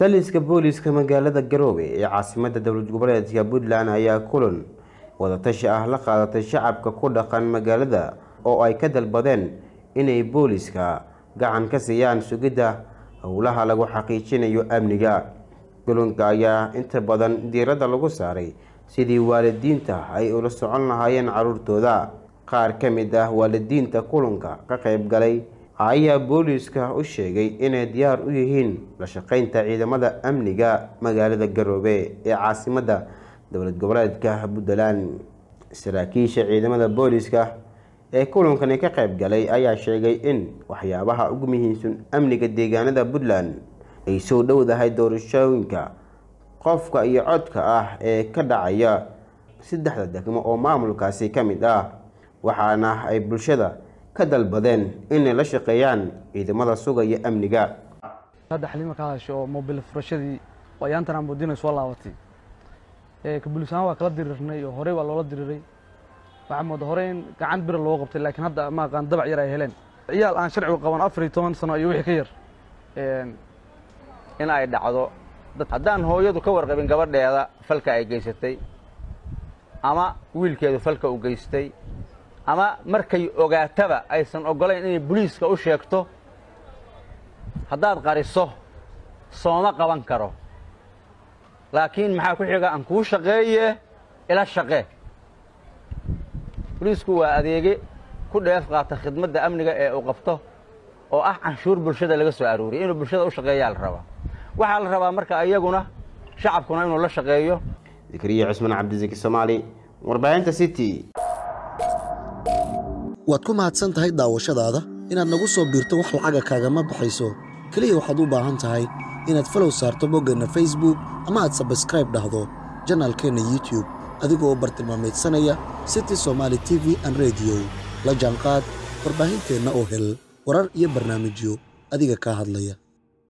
taliska booliska magaalada Garowe ee caasimadda dowlad goboleedka Puntland ayaa kulan wada tashi ah la qaadatay shacabka ku dhaqan magaalada oo ay ka dalbadeen inay booliska gacan ka siiyaan sugidda howlaha lagu xaqiijinayo amniga. kulanka ayaa inta badan diiradda lagu saaray sidii waalidiinta ay ula socon lahaayeen carruurtooda. qaar ka mid ah waalidiinta kulanka ka qayb galay ayaa booliska u sheegay inay diyaar u yihiin la shaqeynta ciidamada amniga magaalada Garowe ee caasimadda dowlad goboleedka Puntland. saraakiisha ciidamada booliska ee kulankan ka qayb galay ayaa sheegay in waxyaabaha ugu muhiimsan amniga deegaanada Puntland ay soo dhowdahay doorashooyinka qofka iyo codka ah ee ka dhacaya saddexda degmo oo maamulkaasi ka mid ah, waxaana ay bulshada ka dalbadeen in la shaqeeyaan ciidamada sugaya amniga. hadda xalima ka hadasho mobil furashadii wayaantan aan boodinay soo laabatay ka bulisan waa kala dirirnay oo hore waa loola diriray waxa moodo hore in gacan bir loo qabtay laakiin hadda ma qaan dabac yar ay heleen ciyaal aan sharci u qaban 14 sano iyo wixii ka yar in ay dhacdo haddaan hooyadu ka warqabin gabadheeda falka ay geysatay ama wiilkeedu falka u geystay ama markay ogaataba aysan ogolayn inay booliiska u sheegto haddaad qariso sooma qaban karo. laakiin maxaa ku xiga aan kuu shaqeeye ila shaqe. booliisku waa adeege ku dheef qaata khidmadda amniga ee uu qabto oo ah canshuur bulshada laga soo arooriyay inuu bulshada u shaqeeyaa la rabaa. waxaa la rabaa marka iyaguna shacabkuna inuu la shaqeeyo. Zikriya Cusman Cabdizaki Soomaali, warbaahinta City. waad ku mahadsan tahay daawashadaada. inaad nagu soo biirto wax lacag kaagama baxayso. kaliya waxaad u baahan tahay inaad follow saarto boggeenna Facebook ama aad subscribe dhahdo channelkeena YouTube adigoo bartilmaameedsanaya City Somali TV and Radio. la jaanqaad warbaahinteena oo hel warar iyo barnaamijyo adiga ka hadlaya.